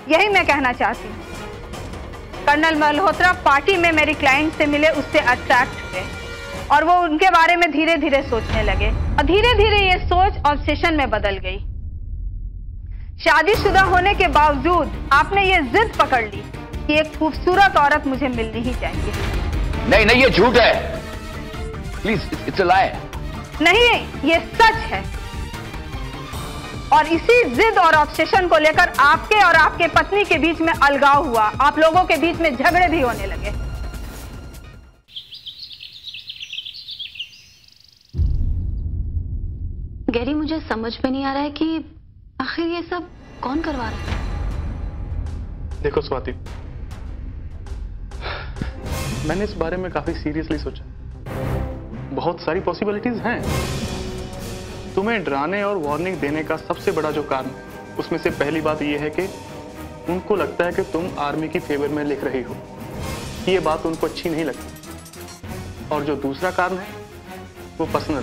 यही मैं कहना चाहती हूँ। कर्नल मल्होत्रा पार्टी में मेरी क्लाइंट से मिले, उससे अट्रैक्ट हुए और वो उनके बारे में धीरे धीरे सोचने लगे और धीरे धीरे ये सोच ऑब्सेशन में बदल गई। शादीशुदा होने के बावजूद आपने ये जिद पकड़ ली कि एक खूबसूरत औरत मुझे मिलनी ही चाहिए। नहीं नहीं, ये झूठ है। Please, it's a lie. नहीं, ये सच है। और इसी जिद और ऑब्सेशन को लेकर आपके और आपके पत्नी के बीच में अलगाव हुआ, आप लोगों के बीच में झगड़े भी होने लगे। गैरी, मुझे समझ में नहीं आ रहा है कि आखिर ये सब कौन करवा रहा है। देखो स्वाति, मैंने इस बारे में काफी सीरियसली सोचा। बहुत सारी पॉसिबिलिटीज हैं। तुम्हें डराने और वार्निंग देने का सबसे बड़ा जो कारण है, उसमें से पहली बात यह है कि उनको लगता है कि तुम आर्मी की फेवर में लिख रही हो। ये बात उनको अच्छी नहीं लगती। और जो दूसरा कारण है वो पर्सनल,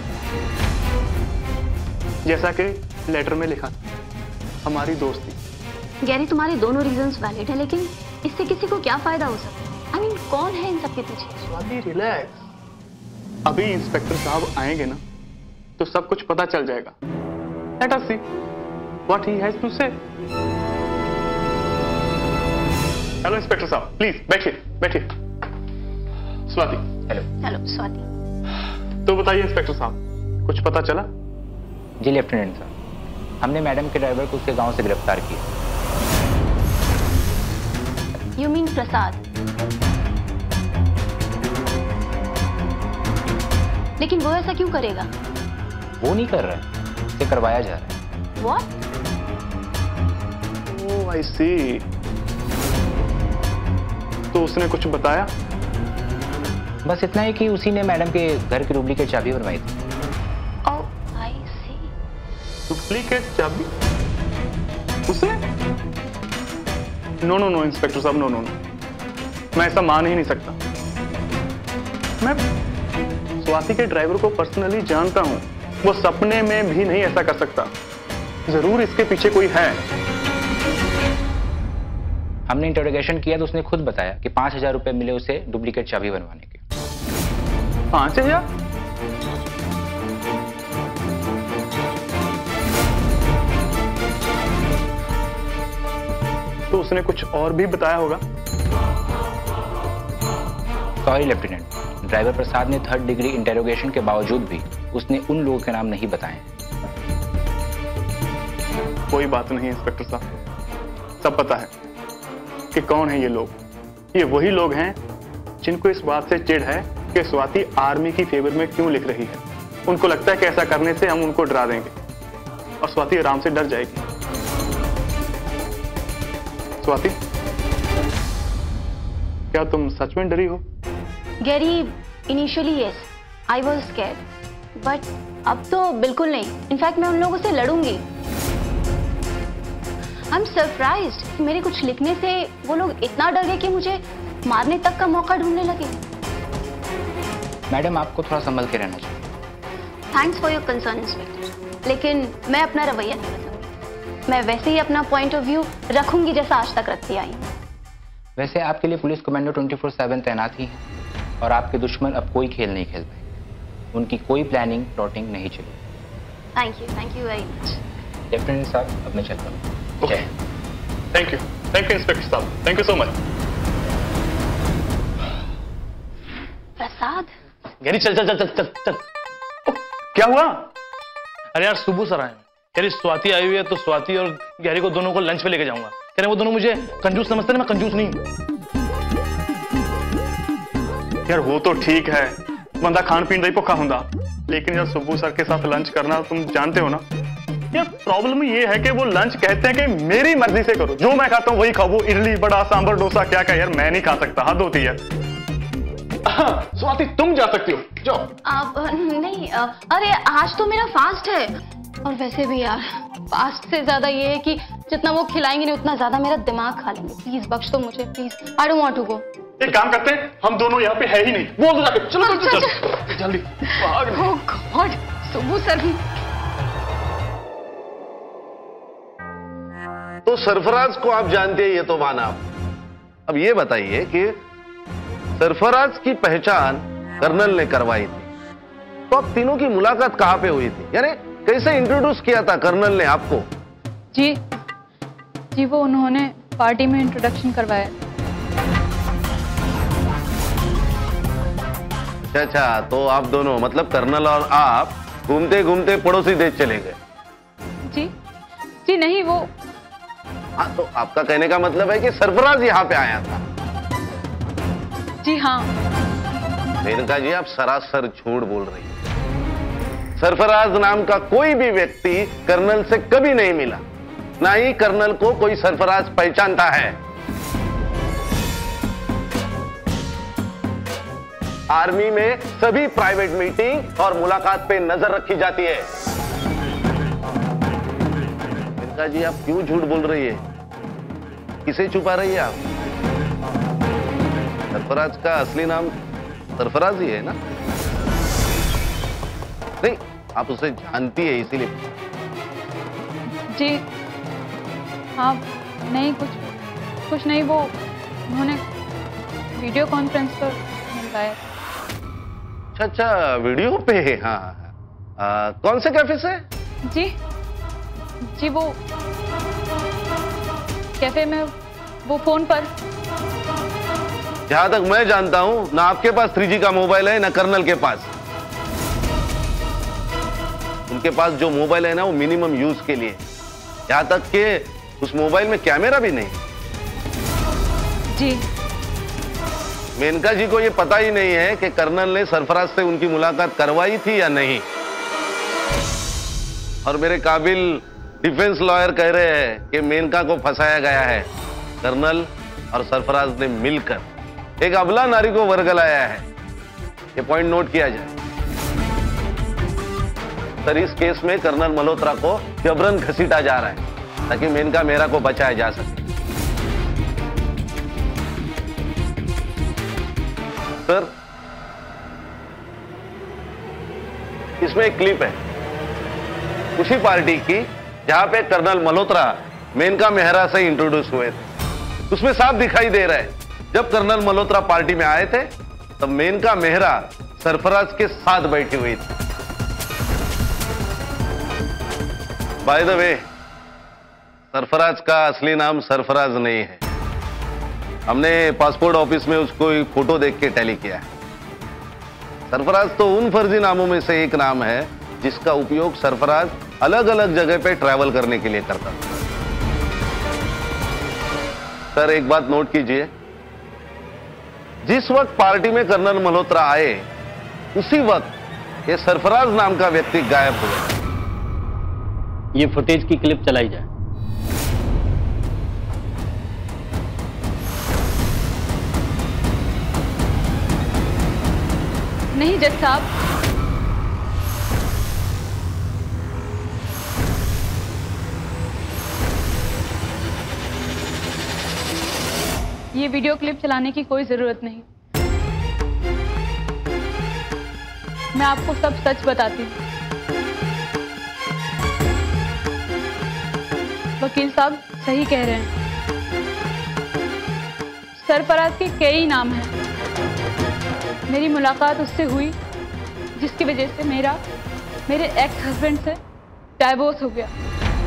जैसा कि लेटर में लिखा, हमारी दोस्ती। गैरी, तुम्हारे दोनों रीजंस वैलिड है, लेकिन इससे किसी को क्या फायदा हो सकता है? आई मीन, कौन है इन सब के पीछे? स्वाति, रिलैक्स। अभी इंस्पेक्टर साहब आएंगे ना, तो सब कुछ पता चल जाएगा। Let us see what he has to say. Hello inspector साहब, प्लीज बैठिए बैठिए। स्वाति। हेलो। हेलो स्वाति। तो बताइए इंस्पेक्टर साहब, कुछ पता चला? जी लेफ्टिनेंट साहब, हमने मैडम के ड्राइवर को उसके गांव से गिरफ्तार किया। You mean Prasad? लेकिन वो ऐसा क्यों करेगा? वो नहीं कर रहा है, उसे करवाया जा रहा है। What? ओह, आई सी। तो उसने कुछ बताया? बस इतना ही कि उसी ने मैडम के घर की डुप्लीकेट चाबी बनवाई थी। ओह, आई सी। डुप्लीकेट चाबी? उसने? नो नो नो इंस्पेक्टर साहब, नो नो नो, मैं ऐसा मान ही नहीं सकता। मैं स्वाति के ड्राइवर को पर्सनली जानता हूं, वो सपने में भी नहीं ऐसा कर सकता। जरूर इसके पीछे कोई है। हमने इंटरोगेशन किया तो उसने खुद बताया कि 5,000 रुपए मिले उसे डुप्लीकेट चाबी बनवाने के। 5,000? तो उसने कुछ और भी बताया होगा। सॉरी लेफ्टिनेंट, ड्राइवर प्रसाद ने 3rd डिग्री इंटेरोगेशन के बावजूद भी उसने उन लोगों के नाम नहीं बताए। कोई बात नहीं इंस्पेक्टर साहब, सब पता है कि कौन है ये लोग। ये वही लोग हैं जिनको इस बात से चिढ़ है कि स्वाति आर्मी की फेवर में क्यों लिख रही है। उनको लगता है कि ऐसा करने से हम उनको डरा देंगे और स्वाति आराम से डर जाएगी। स्वाति, क्या तुम सच में डरी हो? Gary, initially yes, I was scared, but अब तो बिल्कुल नहीं। इनफैक्ट मैं उन लोगों से लड़ूंगी। आई एम सरप्राइज्ड, मेरे कुछ लिखने से वो लोग इतना डर गए कि मुझे मारने तक का मौका ढूंढने लगे। मैडम, आपको थोड़ा संभल के रहना चाहिए। Thanks for your concern inspector, लेकिन मैं अपना रवैया नहीं बदलूंगी। मैं वैसे ही अपना पॉइंट ऑफ व्यू रखूंगी जैसा आज तक रखती आई हूँ। वैसे आपके लिए पुलिस कमांडो 24/7 तैनात ही है और आपके दुश्मन अब कोई खेल नहीं खेल पाए। उनकी कोई प्लानिंग प्लॉटिंग नहीं चली। Thank you very much. Lieutenant साहब, अब मैं चलता हूँ। थैंक यू इंस्पेक्टर साहब, thank you so much. Prasad, Gary चल चल चल चल चल चल। क्या हुआ? अरे यार, सुबह सर आए। गैरी, स्वाति आई हुई है तो स्वाति और गैरी को दोनों को लंच पे लेके जाऊंगा। कह रहे वो दोनों मुझे कंजूस समझते हैं, मैं कंजूस नहीं हूं। यार वो तो ठीक है, बंदा खान पीन नहीं भुखा हुंदा, लेकिन यार सुब्बू सर के साथ लंच करना तुम जानते हो ना। यार प्रॉब्लम ये है कि वो लंच कहते हैं कि मेरी मर्जी से करो, जो मैं खाता हूँ वही खाओ। वो इडली बड़ा सांभर डोसा क्या क्या, यार मैं नहीं खा सकता, हद होती है। स्वाति तुम जा सकती हो, जाओ। आप नहीं, अरे आज तो मेरा फास्ट है। और वैसे भी यार, फास्ट से ज्यादा ये है कि जितना वो खिलाएंगे नहीं उतना ज्यादा मेरा दिमाग खा लेंगे। प्लीज बख्श दो मुझे, please. I don't want to go. एक काम करते हैं, हम दोनों यहाँ पे है ही नहीं, बोल दो जाके। चलो चलो चलो जल्दी। ओह गॉड, सुब्बू सर भी। तो तो सरफराज को आप जानते हैं, ये तो माना आप। अब ये बताइए कि सरफराज की पहचान कर्नल ने करवाई थी, तो आप तीनों की मुलाकात कहां पे हुई थी? यानी कैसे इंट्रोड्यूस किया था कर्नल ने आपको? जी वो उन्होंने पार्टी में इंट्रोडक्शन करवाया। अच्छा, तो आप दोनों मतलब कर्नल और आप घूमते घूमते पड़ोसी देश चले गए? जी नहीं, वो हाँ, तो आपका कहने का मतलब है कि सरफराज यहाँ पे आया था? जी हाँ। मेनका जी, आप सरासर झूठ बोल रही हैं। सरफराज नाम का कोई भी व्यक्ति कर्नल से कभी नहीं मिला, ना ही कर्नल को कोई सरफराज पहचानता है। आर्मी में सभी प्राइवेट मीटिंग और मुलाकात पे नजर रखी जाती है। मेनका जी, आप क्यों झूठ बोल रही है? किसे छुपा रही है आप? सरफराज का असली नाम सरफराज ही है ना? नहीं, आप उसे जानती है इसीलिए। जी हाँ, नहीं कुछ नहीं, वो उन्होंने वीडियो कॉन्फ्रेंस पर मिलवाया। अच्छा, वीडियो पे? हाँ। कौन से कैफे से? जी वो कैफे में, वो फोन पर। जहां तक मैं जानता हूं, ना आपके पास 3G का मोबाइल है, ना कर्नल के पास। उनके पास जो मोबाइल है ना, वो मिनिमम यूज के लिए, यहां तक कि उस मोबाइल में कैमरा भी नहीं। जी मेनका जी को ये पता ही नहीं है कि कर्नल ने सरफराज से उनकी मुलाकात करवाई थी या नहीं। और मेरे काबिल डिफेंस लॉयर कह रहे हैं कि मेनका को फंसाया गया है। कर्नल और सरफराज ने मिलकर एक अबला नारी को वर्गलाया है। ये पॉइंट नोट किया जाए। सर, इस केस में कर्नल मल्होत्रा को जबरन घसीटा जा रहा है ताकि मेनका मेहरा को बचाया जा सके। सर, इसमें एक क्लिप है उसी पार्टी की जहां पे कर्नल मल्होत्रा मेनका मेहरा से इंट्रोड्यूस हुए थे। उसमें साफ दिखाई दे रहा है, जब कर्नल मल्होत्रा पार्टी में आए थे तब मेनका मेहरा सरफराज के साथ बैठी हुई थी। बाय द वे, सरफराज का असली नाम सरफराज नहीं है। हमने पासपोर्ट ऑफिस में उसको एक फोटो देख के टैली किया है। सरफराज तो उन फर्जी नामों में से एक नाम है जिसका उपयोग सरफराज अलग अलग जगह पे ट्रैवल करने के लिए करता था। सर, एक बात नोट कीजिए, जिस वक्त पार्टी में कर्नल मल्होत्रा आए उसी वक्त ये सरफराज नाम का व्यक्ति गायब हो गया। ये फुटेज की क्लिप चलाई जाए। नहीं जज साहब, ये वीडियो क्लिप चलाने की कोई जरूरत नहीं। मैं आपको सब सच बताती हूँ। वकील साहब सही कह रहे हैं, सरफराज के कई नाम हैं। मेरी मुलाकात उससे हुई जिसकी वजह से मेरे एक्स हस्बैंड से डाइवोर्स हो गया।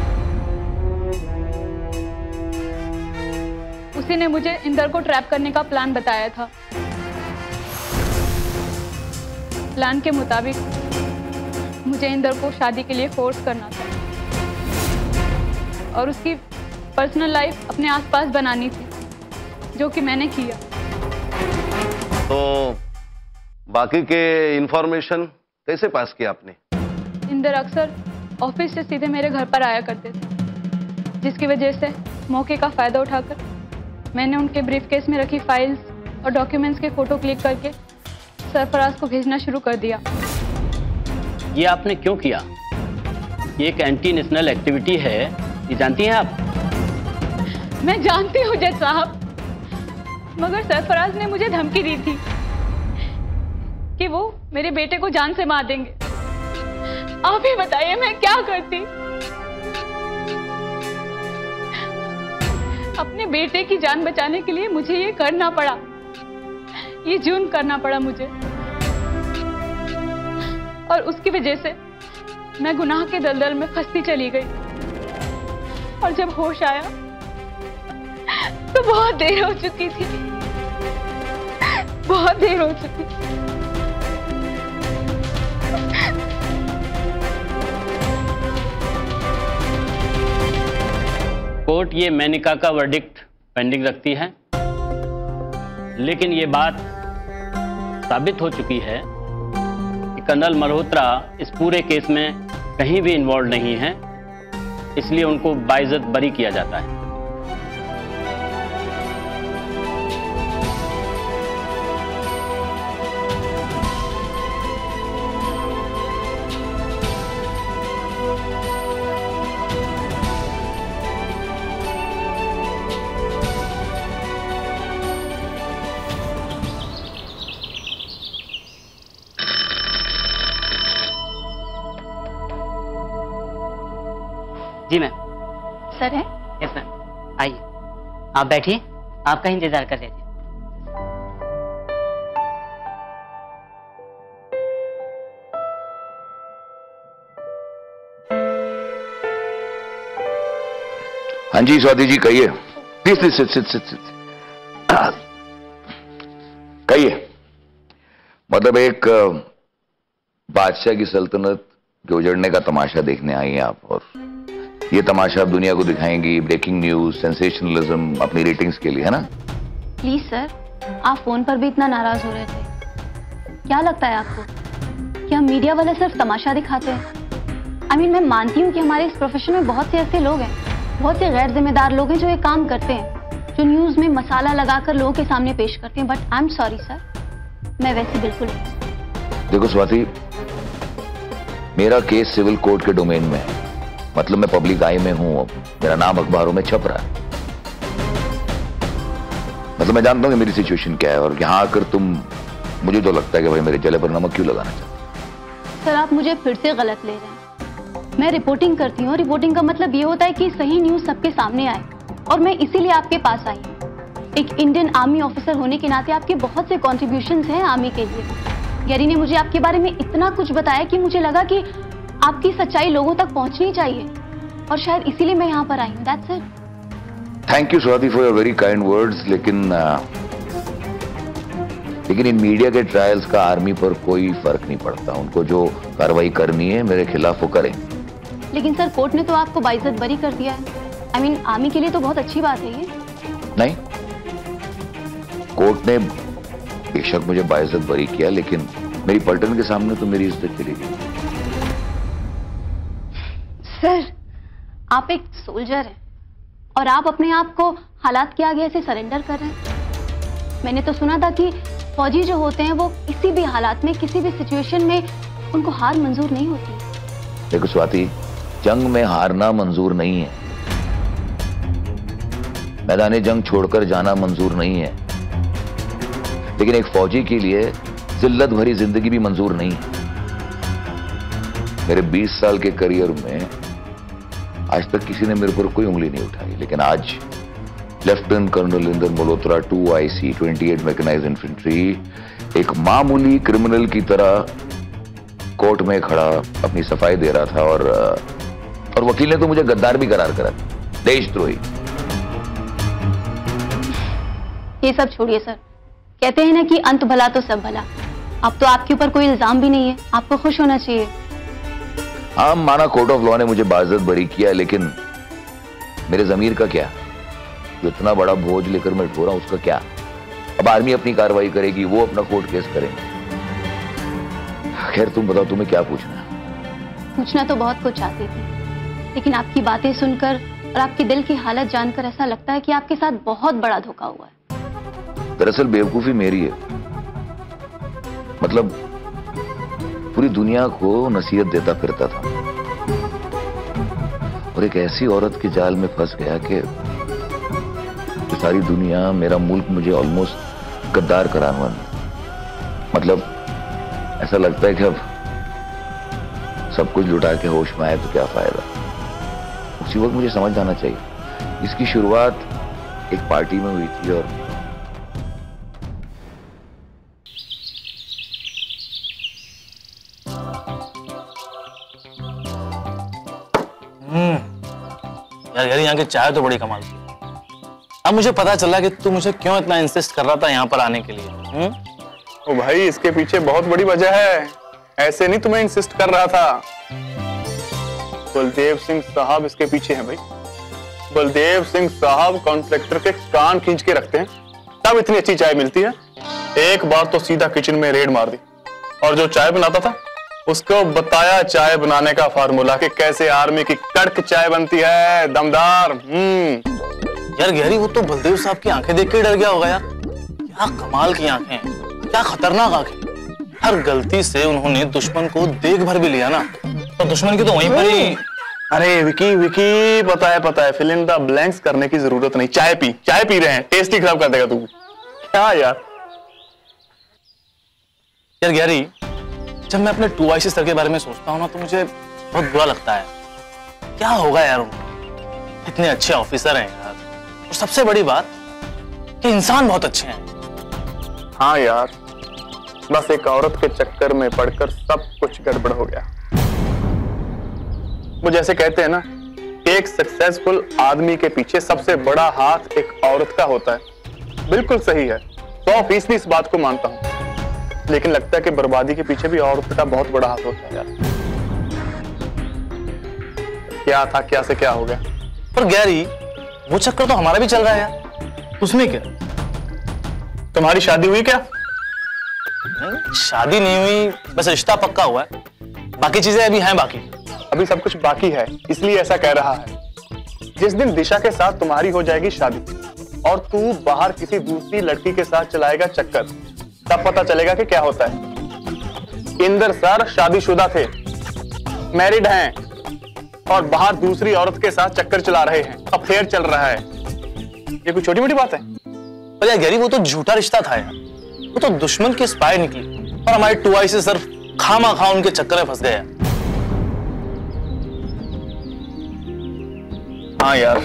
उसी ने मुझे इंदर को ट्रैप करने का प्लान बताया था। प्लान के मुताबिक मुझे इंदर को शादी के लिए फोर्स करना था और उसकी पर्सनल लाइफ अपने आसपास बनानी थी, जो कि मैंने किया। तो बाकी के इंफॉर्मेशन कैसे पास किया आपने? इंदर अक्सर ऑफिस से सीधे मेरे घर पर आया करते थे, जिसकी वजह से मौके का फायदा उठाकर मैंने उनके ब्रीफकेस में रखी फाइल्स और डॉक्यूमेंट्स के फोटो क्लिक करके सरफराज को भेजना शुरू कर दिया। ये आपने क्यों किया? ये एक एंटी नेशनल एक्टिविटी है, ये जानती हैं आप? मैं जानती हूँ जज साहब, मगर सरफराज ने मुझे धमकी दी थी कि वो मेरे बेटे को जान से मार देंगे। आप ही बताइए मैं क्या करती? अपने बेटे की जान बचाने के लिए मुझे ये करना पड़ा, ये जुर्म करना पड़ा मुझे। और उसकी वजह से मैं गुनाह के दलदल में फंसती चली गई। और जब होश आया तो बहुत देर हो चुकी थी, बहुत देर हो चुकी थी। कोर्ट ये मेनिका का वर्डिक्ट पेंडिंग रखती है, लेकिन ये बात साबित हो चुकी है कि कर्नल मल्होत्रा इस पूरे केस में कहीं भी इन्वॉल्व नहीं है, इसलिए उनको बाइज्जत बरी किया जाता है। जी मैम। सर है? यस मैम, आइए आप बैठिए, आपका इंतजार कर रहे थे। हाँ जी स्वाति जी कहिए। Please please sit sit sit sit. कहिए। मतलब एक बादशाह की सल्तनत के उजड़ने का तमाशा देखने आई हैं आप, और ये तमाशा आप दुनिया को दिखाएंगी, ब्रेकिंग न्यूज, सेंसेशनलिज्म, अपनी रेटिंग्स के लिए, है ना? प्लीज सर, आप फोन पर भी इतना नाराज हो रहे थे। क्या लगता है आपको कि हम मीडिया वाले सिर्फ तमाशा दिखाते हैं? मैं मानती हूँ कि हमारे इस प्रोफेशन में बहुत से ऐसे लोग हैं, बहुत से गैर जिम्मेदार लोग हैं जो ये काम करते हैं, जो न्यूज में मसाला लगाकर लोगों के सामने पेश करते हैं। But I am sorry sir, मैं वैसे बिल्कुल नहीं। देखो स्वाति, मेरा केस सिविल कोर्ट के डोमेन में है, मतलब मैं पब्लिक आई में हूं, मेरा नाम अखबारों में छप रहा है, मतलब मैं जानता हूं कि मेरी सिचुएशन क्या है, और यहां आकर तुम, मुझे तो लगता है कि भाई मेरे जले पर नमक क्यों लगाना चाहते? सर आप मुझे फिर से गलत ले रहे हैं। मैं रिपोर्टिंग करती हूँ, रिपोर्टिंग का मतलब ये होता है कि सही न्यूज सबके सामने आए, और मैं इसीलिए आपके पास आई हूँ। एक इंडियन आर्मी ऑफिसर होने के नाते आपके बहुत से कॉन्ट्रीब्यूशंस हैं आर्मी के लिए। गैरी ने मुझे आपके बारे में इतना कुछ बताया कि मुझे लगा कि आपकी सच्चाई लोगों तक पहुंचनी चाहिए, और शायद इसीलिए मैं यहाँ पर आई हूँ। That's it. Thank you Swati for your very kind words, लेकिन इन मीडिया के ट्रायल्स का आर्मी पर कोई फर्क नहीं पड़ता। उनको जो कार्रवाई करनी है मेरे खिलाफ वो करें। लेकिन सर कोर्ट ने तो आपको बाइज्जत बरी कर दिया है। आर्मी के लिए तो बहुत अच्छी बात है ये। नहीं, कोर्ट ने बेशक मुझे बाइज्जत बरी किया, लेकिन मेरी पलटन के सामने तो मेरी इज्जत चली गई। सर आप एक सोल्जर हैं, और आप अपने आप को हालात के आगे ऐसे सरेंडर कर रहे हैं। मैंने तो सुना था कि फौजी जो होते हैं वो किसी भी हालात में, किसी भी सिचुएशन में उनको हार मंजूर नहीं होती। देखो स्वाति, जंग में हारना मंजूर नहीं है, मैदान जंग छोड़कर जाना मंजूर नहीं है, लेकिन एक फौजी के लिए जिल्लत भरी जिंदगी भी मंजूर नहीं है। मेरे 20 साल के करियर में आज तक किसी ने मेरे पर कोई उंगली नहीं उठाई, लेकिन आज lieutenant colonel Inder Malhotra 2IC 28 mechanised infantry एक मामूली क्रिमिनल की तरह कोर्ट में खड़ा अपनी सफाई दे रहा था, और वकील ने तो मुझे गद्दार भी करार करा, देशद्रोही। ये सब छोड़िए सर, कहते हैं ना कि अंत भला तो सब भला। अब तो आपके ऊपर कोई इल्जाम भी नहीं है, आपको खुश होना चाहिए। हाँ माना कोर्ट ऑफ लॉ ने मुझे बाइज्जत बरी किया, लेकिन मेरे जमीर का क्या? जो इतना बड़ा बोझ लेकर मैं ढो रहा हूं उसका क्या? अब आर्मी अपनी कार्रवाई करेगी, वो अपना कोर्ट केस करेंगे। खैर तुम बताओ, तुम्हें क्या पूछना है? पूछना तो बहुत कुछ चाहती थी, लेकिन आपकी बातें सुनकर और आपके दिल की हालत जानकर ऐसा लगता है कि आपके साथ बहुत बड़ा धोखा हुआ है। दरअसल बेवकूफी मेरी है, मतलब पूरी दुनिया को नसीहत देता फिरता था, और एक ऐसी औरत के जाल में फंस गया कि सारी दुनिया, मेरा मुल्क मुझे ऑलमोस्ट गद्दार कराने वाला। मतलब ऐसा लगता है कि अब सब कुछ लुटा के होश में आए तो क्या फायदा। उसी वक्त मुझे समझ आना चाहिए इसकी शुरुआत एक पार्टी में हुई थी और यार यहाँ की चाय तो बड़ी कमाल की। अब मुझे पता चला कि तू मुझे क्यों इतना इंसिस्ट कर रहा था यहाँ पर आने के लिए। ओ भाई, इसके पीछे बहुत बड़ी वजह है, ऐसे नहीं तुम्हें इंसिस्ट कर रहा था। बलदेव सिंह साहब इसके पीछे हैं भाई। बलदेव सिंह साहब कॉन्ट्रैक्टर के कान खींच के रखते हैं, तब इतनी अच्छी चाय मिलती है। एक बार तो सीधा किचन में रेड मार दी और जो चाय बनाता था उसको बताया चाय बनाने का फार्मूला कि कैसे आर्मी की कड़क चाय बनती है, दमदार। यार गहरी, वो तो बलदेव साहब की आंखें देख के डर गया होगा यार। क्या कमाल की आंखें हैं, क्या खतरनाक आंखें। हर गलती से उन्होंने दुश्मन को देख भर भी लिया ना, तो दुश्मन की तो वहीं पर ही। अरे विकी विकी, पता है, फिल इन द ब्लैंक्स करने की जरूरत नहीं। चाय पी रहे हैं, टेस्ट ही खराब कर देगा तू। क्या यार गहरी, जब मैं अपने 2IC सर के बारे में सोचता हूँ ना, तो मुझे बहुत बुरा लगता है। क्या होगा यार, इतने अच्छे ऑफिसर हैं यार, और सबसे बड़ी बात कि इंसान बहुत अच्छे हैं। हाँ यार, बस एक औरत के चक्कर में पड़कर सब कुछ गड़बड़ हो गया। वो जैसे कहते हैं ना, एक सक्सेसफुल आदमी के पीछे सबसे बड़ा हाथ एक औरत का होता है। बिल्कुल सही है, 100% इस बात को मानता हूं, लेकिन लगता है कि बर्बादी के पीछे भी औरत का बहुत बड़ा हाथ होता है यार। क्या था, क्या से क्या हो गया। पर गैरी, वो चक्कर तो हमारा भी चल रहा है यार, उसमें क्या? तुम्हारी शादी हुई क्या? नहीं, शादी नहीं हुई, बस रिश्ता पक्का हुआ है, बाकी चीजें अभी हैं बाकी। अभी सब कुछ बाकी है, इसलिए ऐसा कह रहा है। जिस दिन दिशा के साथ तुम्हारी हो जाएगी शादी और तू बाहर किसी दूसरी लड़की के साथ चलाएगा चक्कर, तब पता चलेगा कि क्या होता है। इंदर सर शादीशुदा थे, मैरिड हैं और बाहर दूसरी औरत के साथ चक्कर चला रहे हैं, अफेयर चल रहा है। ये कोई छोटी मोटी बात है? पर यार गैरी, वो तो झूठा रिश्ता था यार, वो तो दुश्मन के स्पाई निकली और हमारे 2IC सर खामा खा उनके चक्कर में फंस गए। हाँ यार,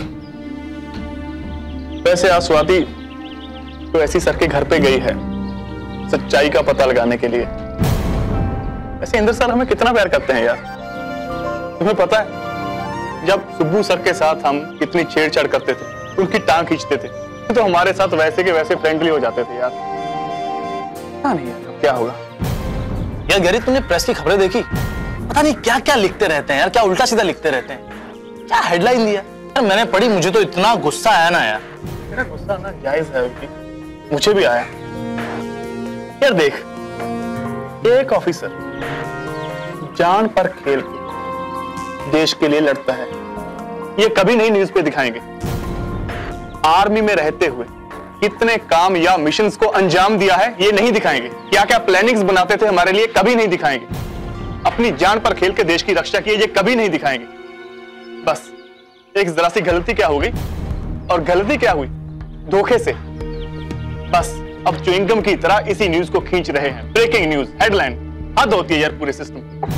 वैसे आज स्वाति तो ऐसी सर के घर पे गई है सच्चाई का पता लगाने के लिए। वैसे इंदर सर हमें कितना प्यार करते हैं यार। तुम्हें पता है, जब सुब्बू सर के साथ हम कितनी छेड़छाड़ करते थे, उनकी टांग खींचते थे, तो हमारे साथ वैसे के वैसे फ्रेंडली हो जाते थे यार। पता नहीं यार क्या होगा। यार गैरी, तुमने प्रेस की खबरें देखी? पता नहीं क्या क्या लिखते रहते हैं यार, क्या उल्टा सीधा लिखते रहते हैं। क्या हेडलाइन दिया यार, मैंने पढ़ी, मुझे तो इतना गुस्सा आया ना यार। मेरा गुस्सा ना जायज है, मुझे भी आया यार। देख, एक ऑफिसर जान पर खेल के देश के लिए लड़ता है, ये कभी नहीं न्यूज पे दिखाएंगे। आर्मी में रहते हुए कितने काम या मिशंस को अंजाम दिया है, ये नहीं दिखाएंगे। क्या क्या प्लानिंग्स बनाते थे हमारे लिए, कभी नहीं दिखाएंगे। अपनी जान पर खेल के देश की रक्षा की, ये कभी नहीं दिखाएंगे। बस एक जरा सी गलती क्या हो गई, और गलती क्या हुई, धोखे से। बस अब च्युइंगम की तरह इसी न्यूज को खींच रहे हैं। Breaking news, headline. हद होती है यार पूरे सिस्टम।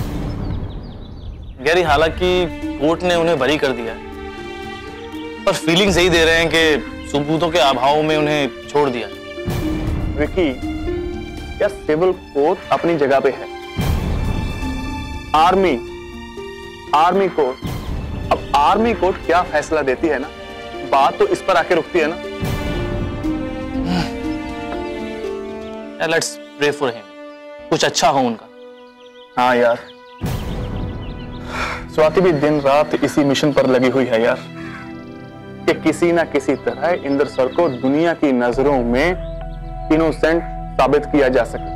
गैरी, हालांकि कोर्ट ने उन्हें बरी कर दिया है, पर फीलिंग्स यही दे रहे हैं कि सबूतों के अभाव में उन्हें छोड़ दिया। विकी, क्या सिविल कोर्ट अपनी जगह पे है, आर्मी कोर्ट। अब आर्मी कोर्ट क्या फैसला देती है ना, बात तो इस पर आके रुकती है ना। लेट्स प्रे फॉर हिम, कुछ अच्छा हो उनका। हाँ यार, स्वाति भी दिन रात इसी मिशन पर लगी हुई है यार, कि किसी ना किसी तरह इंदर सर को दुनिया की नजरों में इनोसेंट साबित किया जा सके।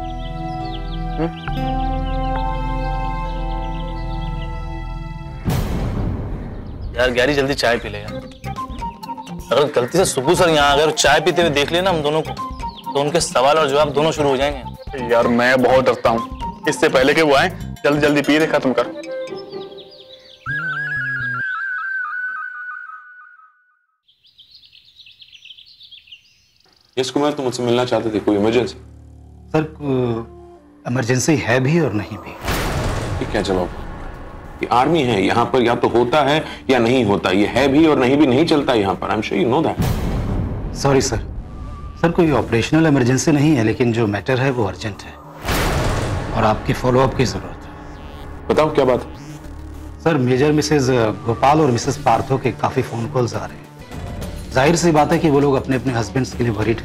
यार गैरी, जल्दी चाय पी ले यार। अगर गलती से सुब्बू सर यहाँ अगर चाय पीते हुए देख लेना हम दोनों को, तो उनके सवाल और जवाब दोनों शुरू हो जाएंगे। यार मैं बहुत डरता हूँ, इससे पहले कि वो आए, जल्दी जल्दी पी दे, खत्म कर। यस कुमार, तुम मुझसे मिलना चाहते थे, कोई इमरजेंसी? सर, इमरजेंसी है भी और नहीं भी। ये क्या जवाब? ये आर्मी है, यहाँ पर या तो होता है या नहीं होता। ये है भी और नहीं भी नहीं चलता यहाँ पर। I am sure you know that. Sorry sir. Sir कोई ऑपरेशनल इमरजेंसी नहीं है, लेकिन जो मैटर है वो अर्जेंट है और आपकी फॉलोअप की जरूरत है। बताओ क्या बात? सर मेजर मिसेस गोपाल और मिसेस पार्थो के काफी फोन कॉल्स आ रहे हैं। जाहिर सी बात है कि वो लोग अपने अपने हस्बैंड्स के लिए वरीड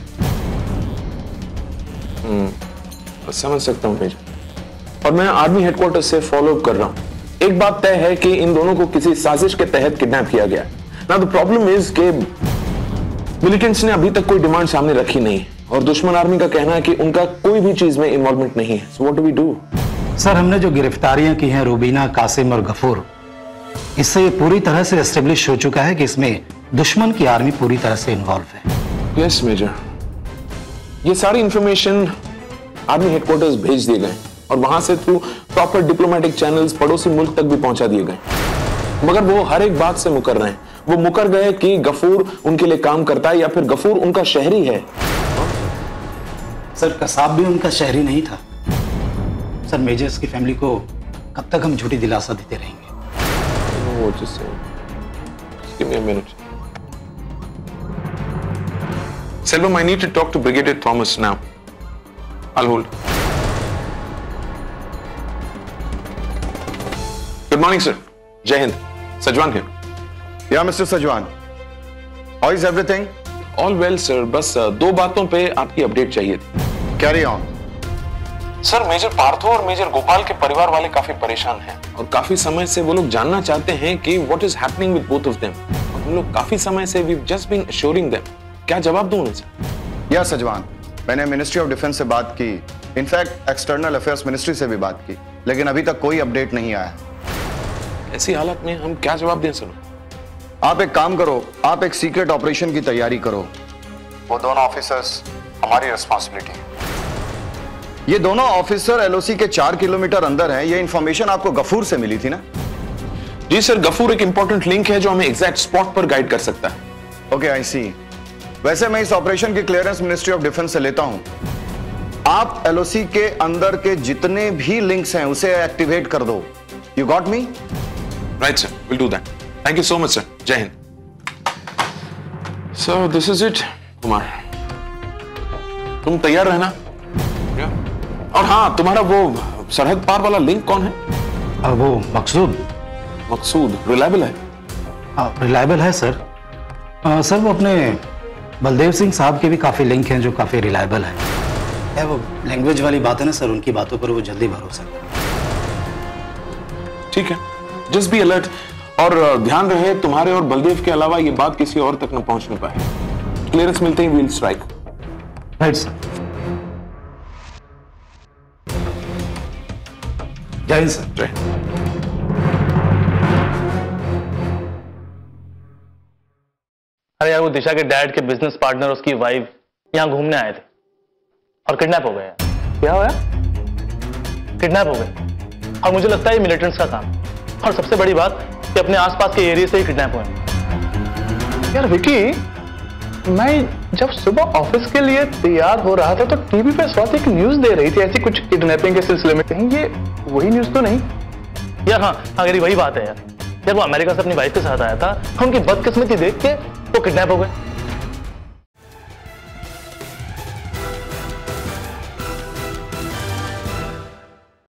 हैं। समझ सकता हूँ मेजर, और मैं आर्मी हेडक्वार्टर से फॉलोअप कर रहा हूँ। एक बात तय है कि इन दोनों को किसी साजिश के तहत किडनैप किया गया। नाउ द प्रॉब्लम इज कि मिलिटेंट्स ने अभी तक कोई डिमांड सामने रखी नहीं और दुश्मन आर्मी का कहना है कि उनका कोई भी चीज में इन्वॉल्वमेंट नहीं है। So what do we do? Sir हमने जो गिरफ्तारियां की हैं रूबीना, कासिम और गफूर, इससे ये पूरी तरह से एस्टेब्लिश हो चुका है कि इसमें दुश्मन की आर्मी पूरी तरह से इन्वॉल्व है। यस मेजर, ये सारी इंफॉर्मेशन आर्मी हेडक्वार्टर्स भेज दिए गए और वहां से थ्रू प्रॉपर डिप्लोमेटिक चैनल्स पड़ोसी मुल्क तक भी पहुंचा दिए गए, मगर वो हर एक बात से मुकर रहे हैं। वो मुकर गए कि गफूर उनके लिए काम करता है या फिर गफूर उनका शहरी है। सर कसाब भी उनका शहरी नहीं था। सर मेजर्स की फैमिली को कब तक हम झूठी दिलासा देते रहेंगे? वो just give me a minute. Selvam, I need to talk to Brigadier Thomas now. I'll hold. Good morning, sir. Jai Hind. Sajwan here. Yeah, Mr. Sajwan. How is everything? All well, sir. बस दो बातों पे आपकी update चाहिए थी। Carry on. Sir major Partho और major Gopal के परिवार वाले काफी परेशान हैं और काफी समय से वो लोग जानना चाहते हैं कि what is happening with both of them. हम लोग काफी समय से we just been assuring them. क्या जवाब दूं उनसे? या सजवान, मैंने मिनिस्ट्री ऑफ डिफेंस से बात की, इनफैक्ट एक्सटर्नल अफेयर्स मिनिस्ट्री से भी बात की, लेकिन अभी तक कोई अपडेट नहीं आया। ऐसी हालत में हम क्या जवाब दें सर? आप एक काम करो, आप एक सीक्रेट ऑपरेशन की तैयारी करो। वो दोनों ऑफिसर्स हमारी रिस्पॉन्सिबिलिटी है। ये दोनों ऑफिसर एलओसी के 4 किलोमीटर अंदर हैं। ये इंफॉर्मेशन आपको गफूर से मिली थी ना? जी सर, गफूर एक इंपॉर्टेंट लिंक है जो हमें एग्जैक्ट स्पॉट पर गाइड कर सकता है। Okay, I see. वैसे मैं इस ऑपरेशन की क्लियरेंस मिनिस्ट्री ऑफ डिफेंस से लेता हूं। आप एलओसी के अंदर के जितने भी लिंक्स हैं उसे एक्टिवेट कर दो। You got me? Right sir, will do that. Thank you so much sir. Jai Hind. So this is it. Kumar, तुम तैयार रहना। और हाँ, तुम्हारा वो सरहद पार वाला लिंक कौन है? वो मकसूद। मकसूद रिलायबल है? रिलायबल है सर। सर वो अपने बलदेव सिंह साहब के भी काफी लिंक हैं जो काफी रिलायबल है। वो लैंग्वेज वाली बात है ना सर, उनकी बातों पर वो जल्दी भरोसा करें। ठीक है, जस्ट बी अलर्ट और ध्यान रहे तुम्हारे और बलदेव के अलावा ये बात किसी और तक न पहुंचने पाए। क्लियरेंस मिलते ही we'll strike. Right sir. Jai Hind sir. जय। अरे यार, वो दिशा के डैड के बिजनेस पार्टनर उसकी वाइफ यहां घूमने आए थे और किडनैप हो गए। क्या हुआ? किडनैप हो गए और मुझे लगता है ये मिलिटेंट्स का काम। और सबसे बड़ी बात कि अपने आसपास के एरिया से ही किडनैप हुए। यार विकी, मैं जब सुबह ऑफिस के लिए तैयार हो रहा था तो टीवी पे स्वाति एक न्यूज दे रही थी ऐसी कुछ किडनैपिंग के सिलसिले में। कहीं ये वही न्यूज तो नहीं? यार हाँ, वही बात है यार। वो अमेरिका से अपनी वाइफ के साथ आया था, उनकी बदकिस्मती देख के वो किडनैप हो गए।